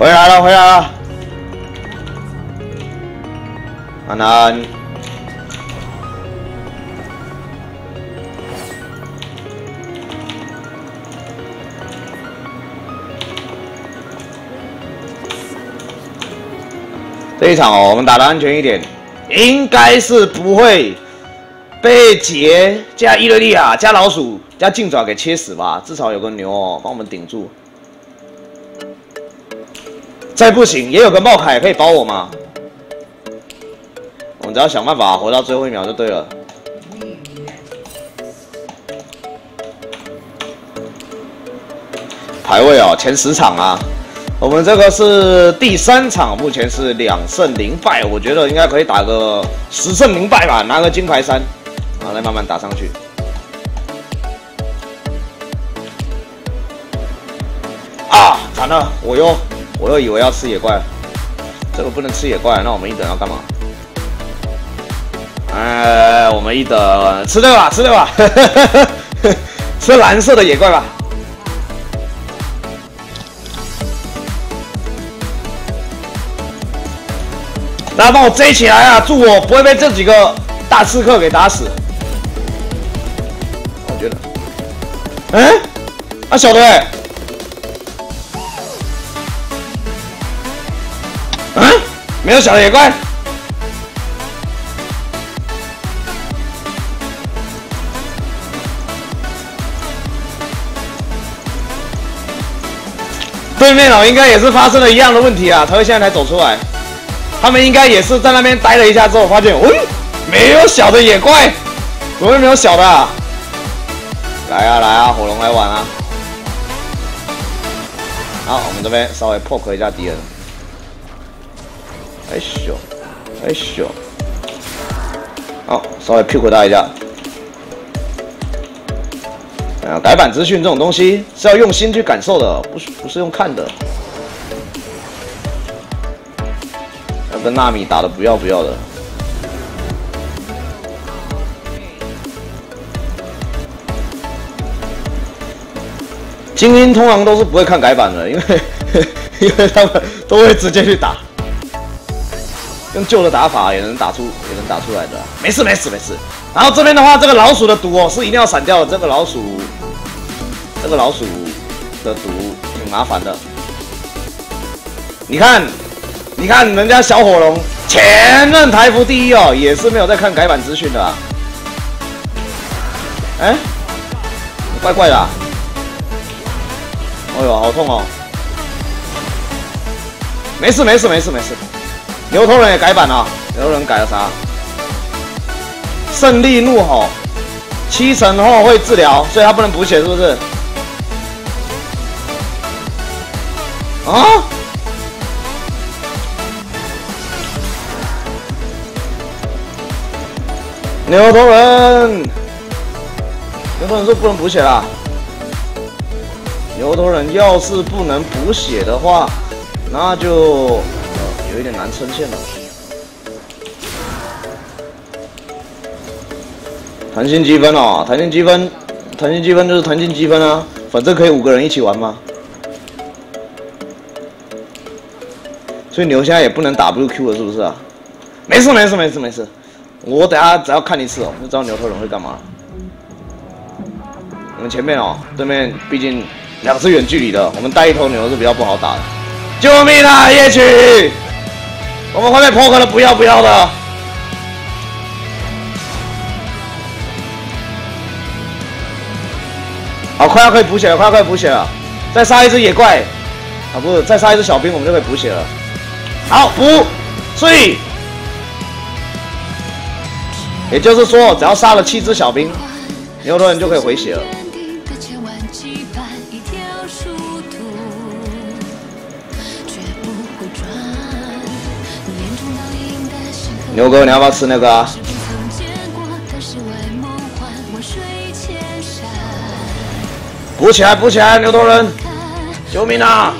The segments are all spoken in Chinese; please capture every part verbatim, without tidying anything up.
回来了，回来了。安安。这一场哦，我们打得安全一点，应该是不会被杰加伊瑞利亚加老鼠加劲爪给切死吧？至少有个牛哦，帮我们顶住。再不行，也有个茂凯可以保我嘛。我们只要想办法活到最后一秒就对了。排位哦，前十场啊。 我们这个是第三场，目前是两胜零败，我觉得应该可以打个十胜零败吧，拿个金牌三，啊，来慢慢打上去。啊，惨了，我又我又以为要吃野怪了，这个不能吃野怪，那我们一等要干嘛？哎，我们一等吃这个吧，吃这个吧，吃蓝色的野怪吧。 大家帮我追起来啊！祝我不会被这几个大刺客给打死。我觉得，哎，啊小的哎、欸，嗯，没有小的野怪。对面哦，应该也是发生了一样的问题啊，才会现在才走出来。 他们应该也是在那边待了一下之后，发现，喂，没有小的野怪，怎么会没有小的、啊？来啊来啊，火龙来玩啊！好，我们这边稍微 poke 一下敌人。哎咻，哎咻，好，稍微 poke 他一下。啊，改版资讯这种东西是要用心去感受的，不是不是用看的。 跟纳米打的不要不要的，精英通常都是不会看改版的，因为因为他们都会直接去打，用旧的打法也能打出也能打出来的，没事没事没事。然后这边的话，这个老鼠的毒哦是一定要闪掉的，这个老鼠这个老鼠的毒挺麻烦的，你看。 你看人家小火龙前任台服第一哦，也是没有在看改版资讯的、啊。哎、欸，怪怪的、啊。哎呦，好痛哦！没事没事没事没事。牛头人也改版了，牛头人改了啥？胜利怒吼，七成后会治疗，所以他不能补血，是不是？啊？ 牛头人，牛头人说不能补血啦。牛头人要是不能补血的话，那就、呃、有一点难撑线了。弹性积分哦，弹性积分，弹性积分就是弹性积分啊，反正可以五个人一起玩嘛。所以牛现在也不能 W Q 了，是不是啊？没事没事没事没事。 我等下只要看一次哦，就知道牛头人会干嘛。我们前面哦，对面毕竟两是远距离的，我们带一头牛是比较不好打的。救命啊，夜曲！我们会被 poke 的不要不要的。好，快要可以补血了，快要可以补血了。再杀一只野怪，啊不是，再杀一只小兵，我们就可以补血了。好，补，所以。 也就是说，只要杀了七只小兵，牛头人就可以回血了。牛哥，你要不要吃那个啊？补起来，补起来，牛头人！救命啊！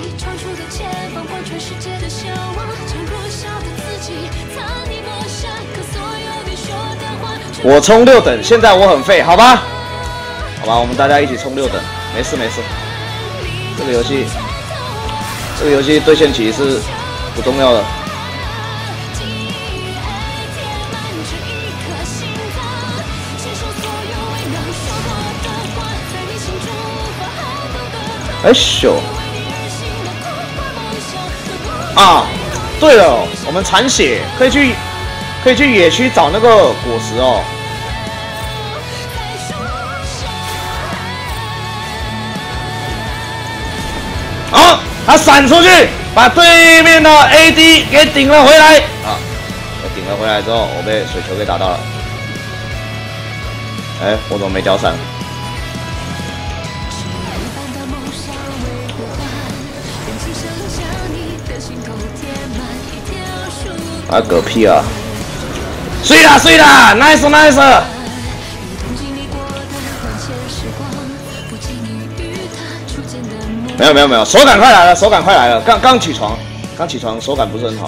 我冲六等，现在我很废，好吧？好吧，我们大家一起冲六等，没事没事。这个游戏这个游戏对线棋是不重要的。哎咻！啊，对了，我们残血可以去，可以去野区找那个果实哦。好，他闪出去，把对面的 A D 给顶了回来。啊，我顶了回来之后，我被水球给打到了。哎，我怎么没交闪？啊，嗝屁啊！睡啦睡啦 ，nice nice。没有没有没有，手感快来了，手感快来了，刚刚起床，刚起床，手感不是很好。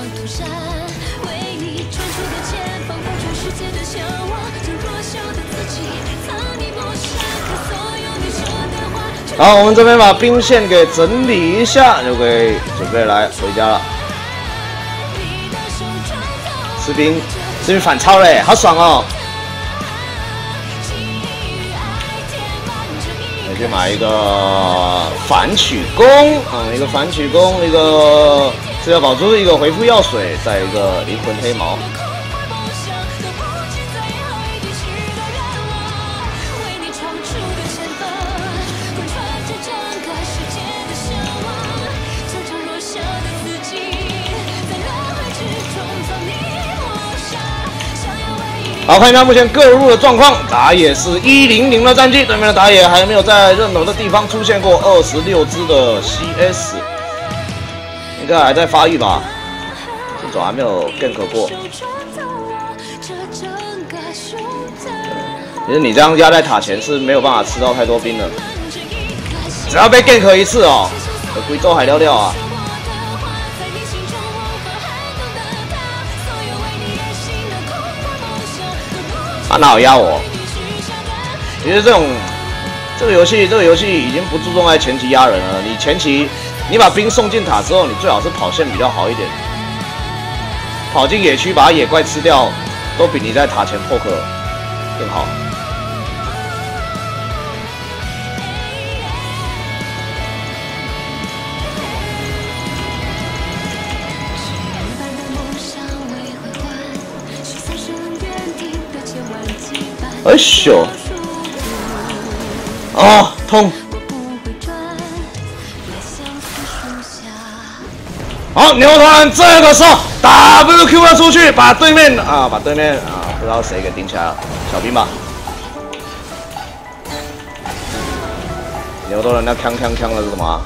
好，我们这边把兵线给整理一下，就可以准备来回家了。士兵，士兵反超嘞，好爽哦！我去买一个反曲弓，嗯，一个反曲弓，一个治疗宝珠，一个回复药水，再一个灵魂黑毛。好，看一下目前各路的状况，打野是一零零的战绩，对面的打野还没有在任何的地方出现过二十六只的 C S， 应该还在发育吧，这种还没有 gank 过。其实你这样压在塔前是没有办法吃到太多兵的，只要被 gank 一次哦，贵州海料料啊！他哪有压我？其实这种这个游戏，这个游戏已经不注重在前期压人了。你前期你把兵送进塔之后，你最好是跑线比较好一点，跑进野区把野怪吃掉，都比你在塔前破克更好。哎咻！啊，痛！好，牛团这个时候 W Q 了出去，把对面啊，把对面啊，不知道谁给顶起来了，小兵吧。牛头人那锵锵锵的是什么、啊？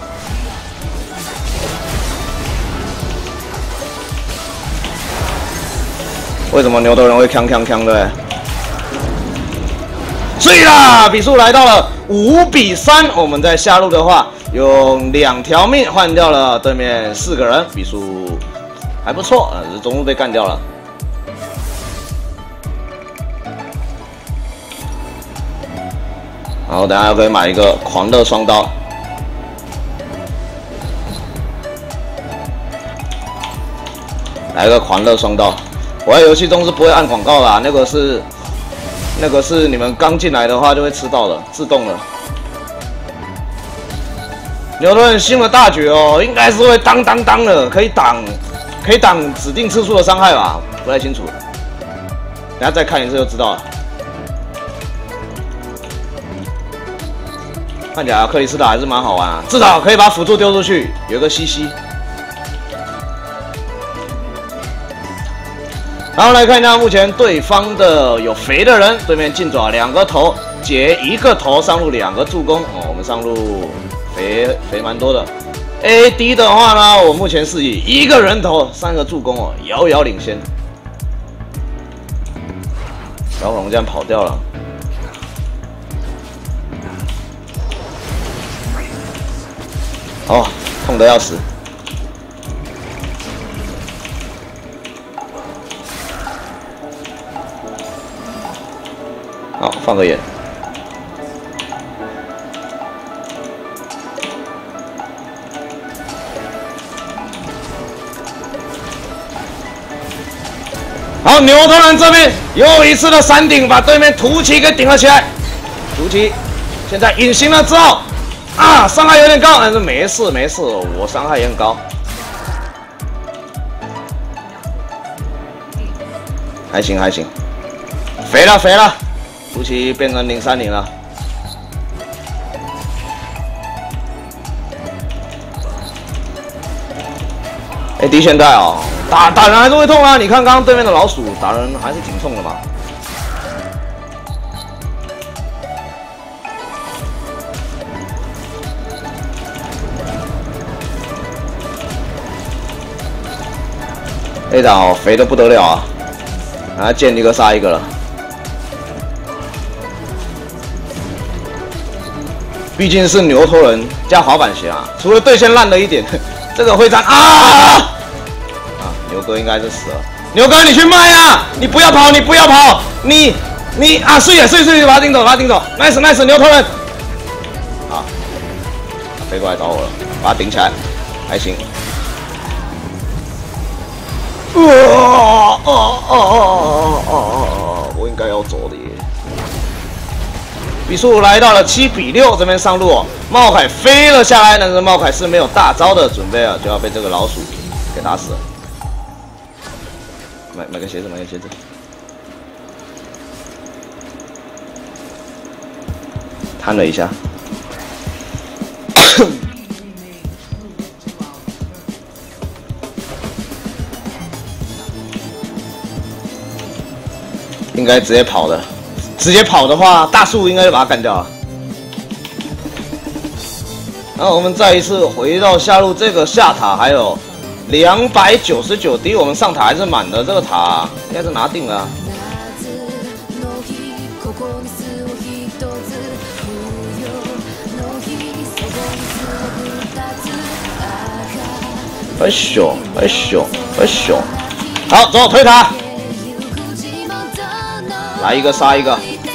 为什么牛头人会锵锵锵的？对啦，比数来到了五比三。我们在下路的话，用两条命换掉了对面四个人，比数还不错，呃，只是中路被干掉了。然后等下要可以买一个狂热双刀，来一个狂热双刀。我在游戏中是不会按广告啦，那个是。那个是你们刚进来的话就会吃到的，自动的。牛头人新的大绝哦，应该是会当当当的，可以挡，可以挡指定次数的伤害吧？不太清楚，等下再看一次就知道了。看起来克里斯塔还是蛮好玩啊，至少可以把辅助丢出去，有一个西西。然后来看一下目前对方的有肥的人，对面劲爪两个头，解一个头，上路两个助攻哦。我们上路肥肥蛮多的。A D 的话呢，我目前是以一个人头三个助攻哦，遥遥领先。小火龙这样跑掉了。哦，痛得要死。好，放个眼。 好，牛头人这边又一次的山顶把对面图奇给顶了起来。图奇现在隐形了之后，啊，伤害有点高，但是没事没事，我伤害也很高，还行还行，肥了肥了，图奇变成零三零了。 哎，敌现代哦，打打人还是会痛啊！你看刚刚对面的老鼠打人还是挺痛的嘛。A 档哦，肥的不得了啊！啊，见一个杀一个了。毕竟是牛头人加滑板鞋啊，除了对线烂了一点。 这个会战啊！啊，牛哥应该是死了。牛哥，你去卖啊！你不要跑，你不要跑！你你啊，睡也睡睡，把他顶走，把他顶走 ！nice nice， 牛头人。啊，飞过来找我了，把他顶起来，还行。哦哦哦哦哦哦哦！我应该要走的耶。比数来到了七比六，这边上路哦，茂凯飞了下来，但是茂凯是没有大招的，准备了就要被这个老鼠给打死了。买买个鞋子，买个鞋子。摊了一下，应该直接跑的。 直接跑的话，大树应该就把他干掉了。然后我们再一次回到下路，这个下塔还有两百九十九滴，我们上塔还是满的。这个塔应该是拿定了、啊。哎咻，哎咻，哎咻！好，走，推塔。 来一个杀一个，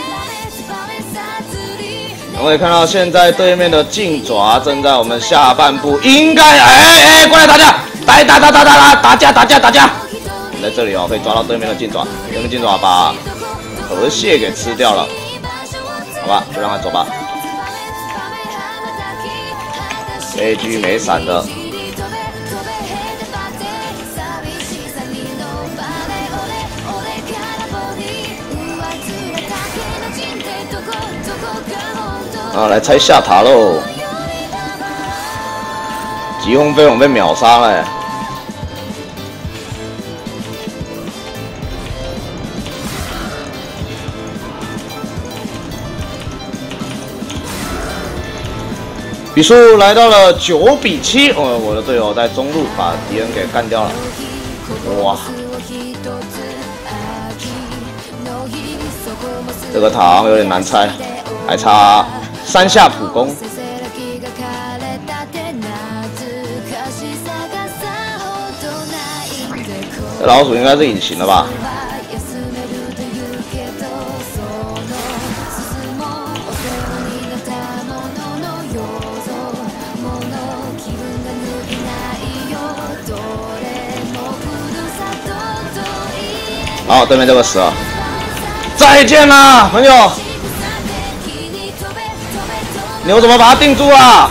我也看到现在对面的劲爪正在我们下半部，应该哎哎哎过来打架，打打打打打打打架打架打架，在这里哦可以抓到对面的劲爪，对面劲爪把河蟹给吃掉了，好吧，就让他走吧。A G 没闪的。 啊，来拆下塔喽！疾风飞，我们被秒杀了、欸。比数来到了九比七，哦，我的队友在中路把敌人给干掉了。哇！这个塔有点难拆，还差。 三下普攻，这老鼠应该是隐形了吧？好，对面这个死了，再见啦，朋友。 牛怎么把他定住啊？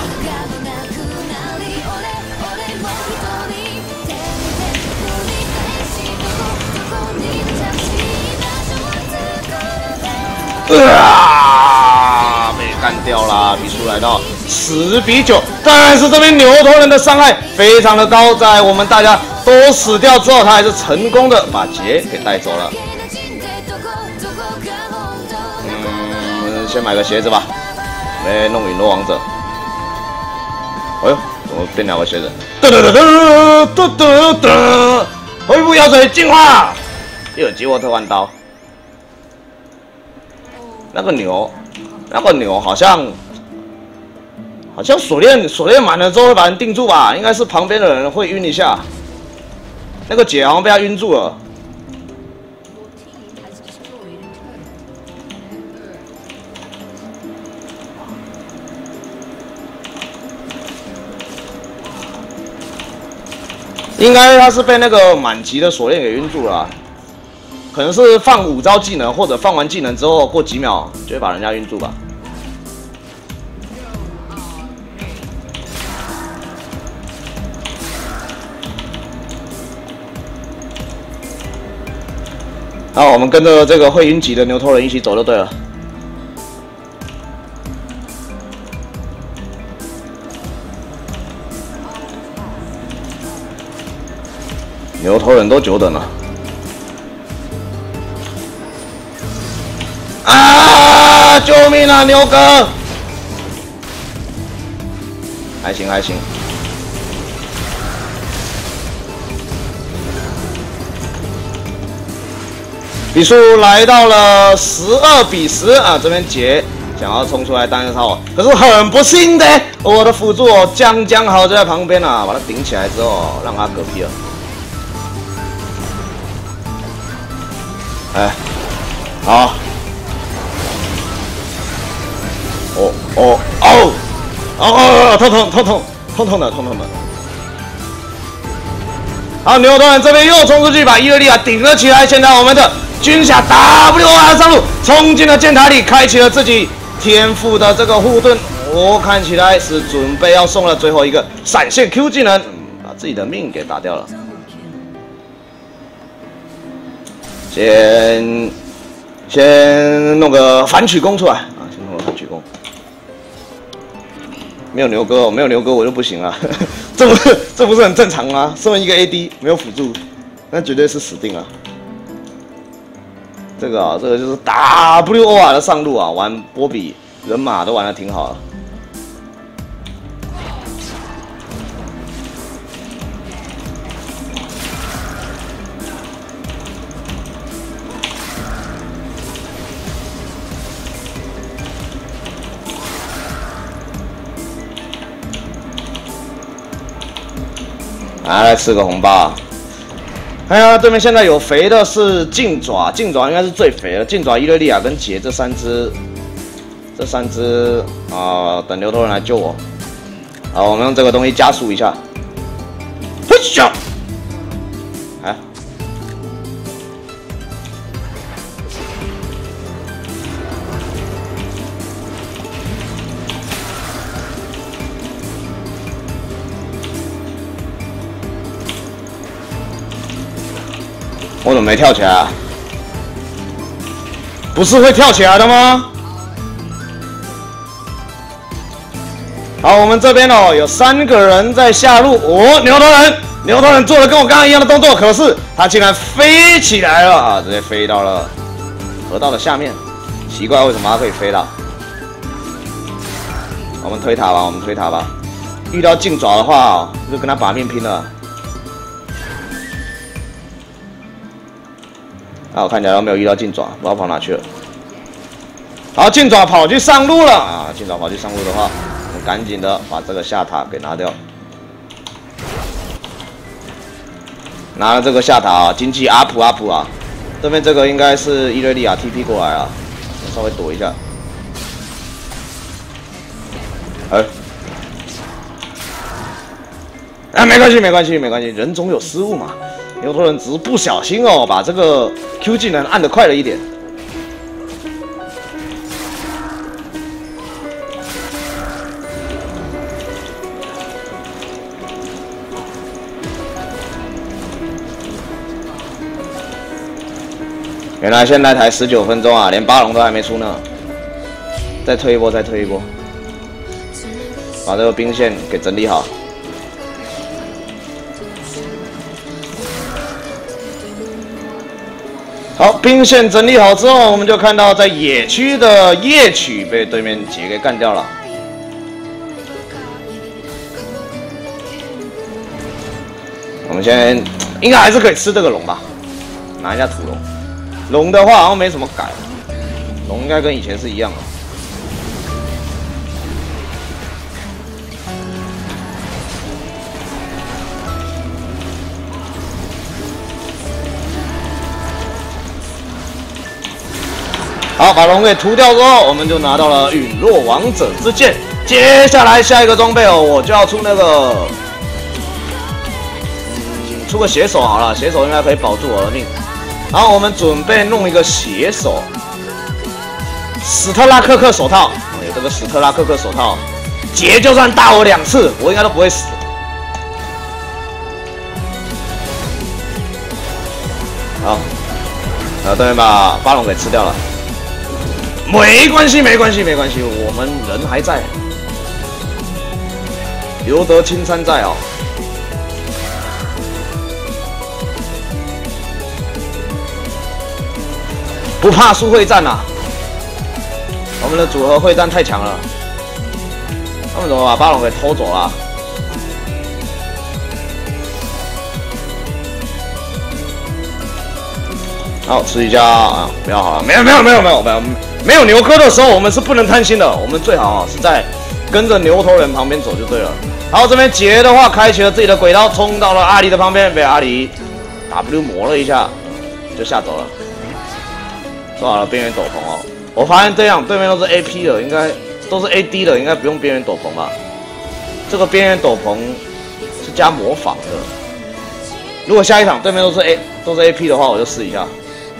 啊！被干掉啦！比数来到十比九，但是这边牛头人的伤害非常的高，在我们大家都死掉之后，他还是成功的把杰给带走了。嗯，先买个鞋子吧。 来弄陨落王者，哎呦，怎么变两个鞋子？噔噔噔噔噔噔噔，恢复药水进化，又有激活特换刀。那个牛，那个牛好像好像锁链锁链满了之后会把人定住吧？应该是旁边的人会晕一下。那个姐好像被他晕住了。应该他是被那个满级的锁链给晕住了、啊。 可能是放五招技能，或者放完技能之后过几秒就会把人家晕住吧。好，我们跟着这个会晕级的牛头人一起走就对了。牛头人都久等了。啊！救命啊，牛哥！还行还行。 比数来到了十二比十啊！这边杰想要冲出来单人操，可是很不幸的，我的辅助哦江江豪就在旁边啊，把他顶起来之后让他嗝屁了。哎，好，哦哦哦哦哦，痛痛痛痛痛痛的痛痛的。 好，牛头人这边又冲出去，把伊勒利亚顶了起来。现在我们的军侠 W R 上路，冲进了箭塔里，开启了自己天赋的这个护盾。我、哦、看起来是准备要送了最后一个闪现 Q 技能，把自己的命给打掉了。先先弄个反曲弓出来啊！先弄个反曲弓。 没有牛哥，没有牛哥我就不行了，这不是这不是很正常吗？身为一个 A D 没有辅助，那绝对是死定了。这个啊，这个就是 W O R 的上路啊，玩波比人马都玩得挺好的。来来吃个红包！哎呀，对面现在有肥的是劲爪，劲爪应该是最肥的。劲爪、伊勒利亚跟杰这三只，这三只啊、呃，等牛头人来救我。好，我们用这个东西加速一下。嘿咻！哎。 我怎么没跳起来啊？不是会跳起来的吗？好，我们这边哦有三个人在下路。哦，牛头人，牛头人做了跟我刚刚一样的动作，可是他竟然飞起来了啊！直接飞到了河道的下面，奇怪为什么他可以飞到？我们推塔吧，我们推塔吧。遇到劲爪的话，就跟他把命拼了。 啊，我看起来都没有遇到劲爪，不知道跑哪去了。好，劲爪跑去上路了啊！劲爪跑去上路的话，我们赶紧的把这个下塔给拿掉。拿了这个下塔啊，经济 up up 啊！对面这个应该是伊瑞利亚 T P 过来啊，稍微躲一下。哎，啊，没关系，没关系，没关系，人总有失误嘛。 牛头人只是不小心哦，把这个 Q 技能按得快了一点。原来现在才十九分钟啊，连八龙都还没出呢。再推一波，再推一波，把这个兵线给整理好。 好，兵线整理好之后，我们就看到在野区的夜曲被对面杰给干掉了。我们先应该还是可以吃这个龙吧，拿一下土龙。龙的话好像没什么改，龙应该跟以前是一样的。 好，把龙给屠掉之后，我们就拿到了陨落王者之剑。接下来下一个装备哦，我就要出那个，嗯，出个血手好了，血手应该可以保住我的命。 然后我们准备弄一个血手，史特拉克克手套，有这个史特拉克克手套，劫就算打我两次，我应该都不会死。好，然后对面把巴龙给吃掉了，没关系，没关系，没关系，我们人还在，留得青山在哦。 不怕输会战啊！我们的组合会战太强了，他们怎么把巴龙给偷走了？好，吃一下啊！不要好了，没有没有没有没有没有没有牛科的时候，我们是不能贪心的，我们最好啊是在跟着牛头人旁边走就对了。好，这边杰的话开启了自己的轨道，冲到了阿里的旁边，被阿里 W 磨了一下，就下走了。 做好了边缘斗篷哦，我发现这样对面都是 A P 的，应该都是 A D 的，应该不用边缘斗篷吧？这个边缘斗篷是加魔法的。如果下一场对面都是 A 都是 A P 的话，我就试一下。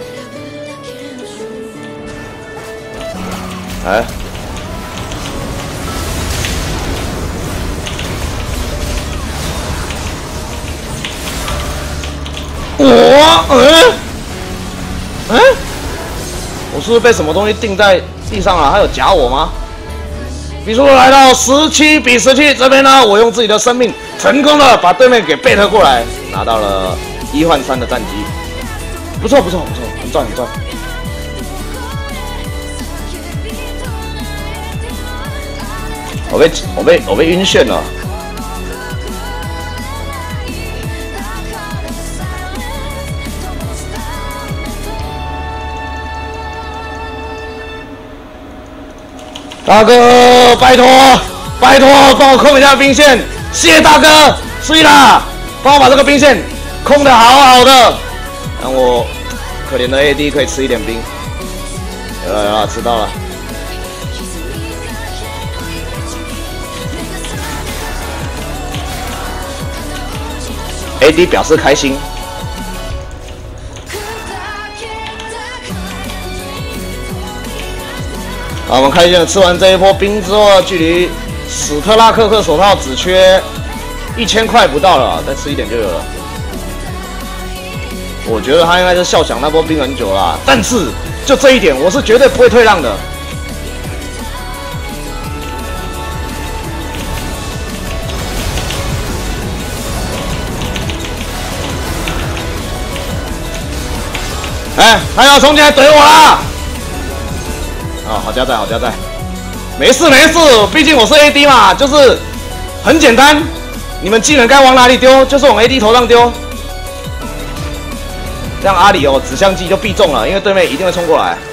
哎，我嗯嗯。 我是不是被什么东西钉在地上了？他有夹我吗？比数来到十七比十七，这边呢，我用自己的生命成功的把对面给贝特过来，拿到了一换三的战绩，不错不错不错，很赚很赚。我被我被我被晕眩了。 大哥，拜托，拜托，帮我控一下兵线，谢谢大哥，睡啦，帮我把这个兵线控得好好的，让我可怜的 A D 可以吃一点兵。有了有了，知道了。A D 表示开心。 好，我们开心吃完这一波兵之后，距离史特拉克克手套只缺一千块不到了，再吃一点就有了。我觉得他应该是笑想那波兵很久了，但是就这一点，我是绝对不会退让的。哎，他要冲进来怼我啦！ 啊，好加载，好加载，没事没事，毕竟我是 A D 嘛，就是很简单，你们技能该往哪里丢，就是往 A D 头上丢，这样阿里哦指向技就必中了，因为对面一定会冲过来。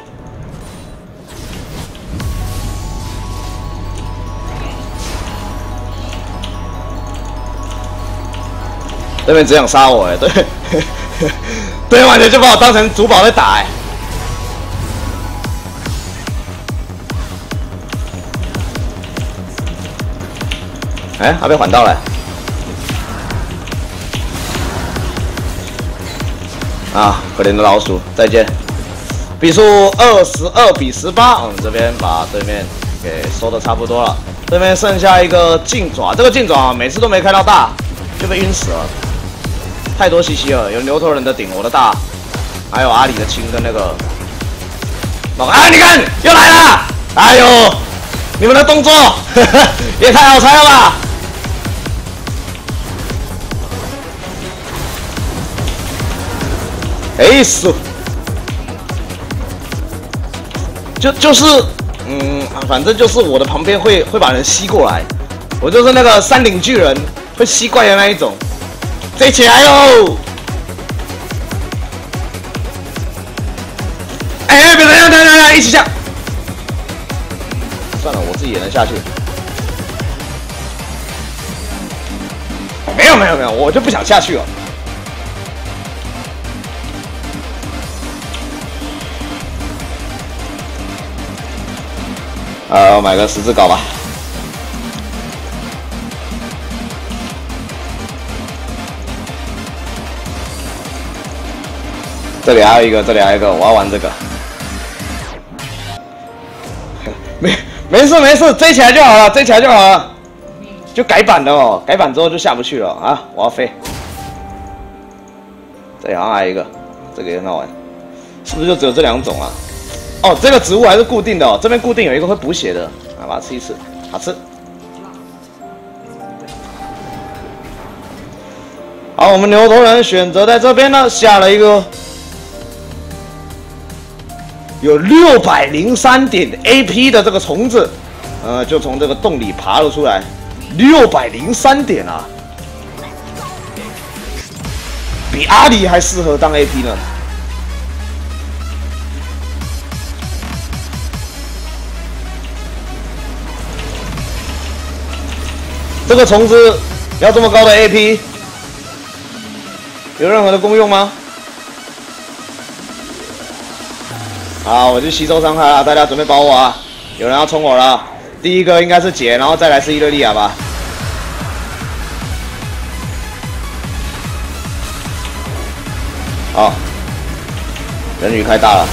对面只想杀我哎，对，对面完全就把我当成主堡在打哎。 哎，还被缓到了！啊，可怜的老鼠，再见！比数二十二比十八，我们这边把对面给收的差不多了。对面剩下一个劲爪，这个劲爪每次都没开到大，就被晕死了。太多西西了，有牛头人的顶，我的大，还有阿里的青跟那个。啊，你看又来了！哎呦，你们的动作呵呵也太好猜了吧！ 哎，死！就就是，嗯，反正就是我的旁边会会把人吸过来，我就是那个山顶巨人会吸怪的那一种。飞起来喽！哎，别这样，等等等，一起下。算了，我自己也能下去。没有没有没有，我就不想下去了。 呃，买个十字镐吧。 这里还有一个，这里还有一个，我要玩这个。没没事没事，追起来就好了，追起来就好了。就改版了哦，改版之后就下不去了啊！我要飞。这里好像还有一个，这个也很好玩，是不是就只有这两种啊？哦，这个植物还是固定的哦，这边固定有一个会补血的，啊，把它吃一吃，好吃。好，我们牛头人选择在这边呢下了一个有六百零三点 A P 的这个虫子，呃，就从这个洞里爬了出来，六百零三点啊，比阿里还适合当 A P 呢。这个虫子要这么高的 A P， 有任何的功用吗？好，我去吸收伤害了，大家准备保我啊！有人要冲我了，第一个应该是姐，然后再来是伊勒利亚吧。好，人鱼开大了。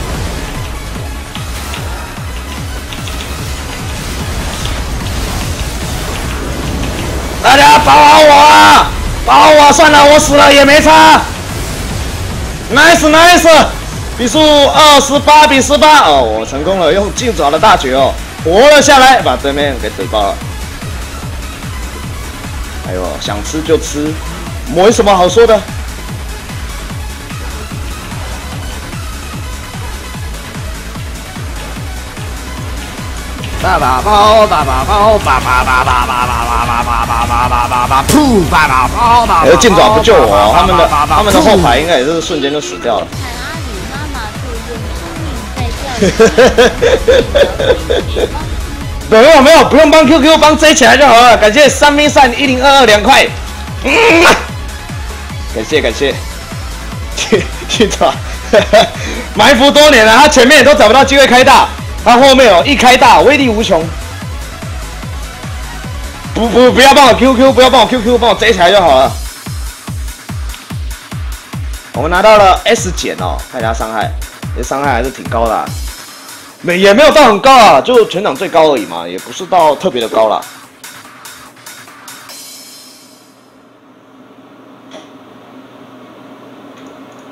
大家保好我啊！保好我，算了，我死了也没差。Nice nice， 比数二十八比十八哦，我成功了，用劲爪的大绝哦，活了下来，把对面给怼爆了。哎呦，想吃就吃，没什么好说的。爸爸包，爸爸包，爸爸爸爸爸爸爸爸爸爸爸爸爸爸，噗！爸爸包，爸爸。哎，劲爪不救我，他们的他们的后排应该也是瞬间就死掉了。看阿里妈妈做人聪明在叫。没有没有，不用帮 Q Q 帮 J 起来就好了。感谢三 v 三一零二二两块，嗯，感谢感谢。劲爪埋伏多年了，他前面也都找不到机会开大。他后面哦，一开大，威力无穷。不不，不要帮我 Q Q， 不要帮我 Q Q， 帮我 J 起来就好了。我们拿到了 S 减哦，看一下伤害，这伤害还是挺高的、啊，没也没有到很高啊，就全场最高而已嘛，也不是到特别的高啦。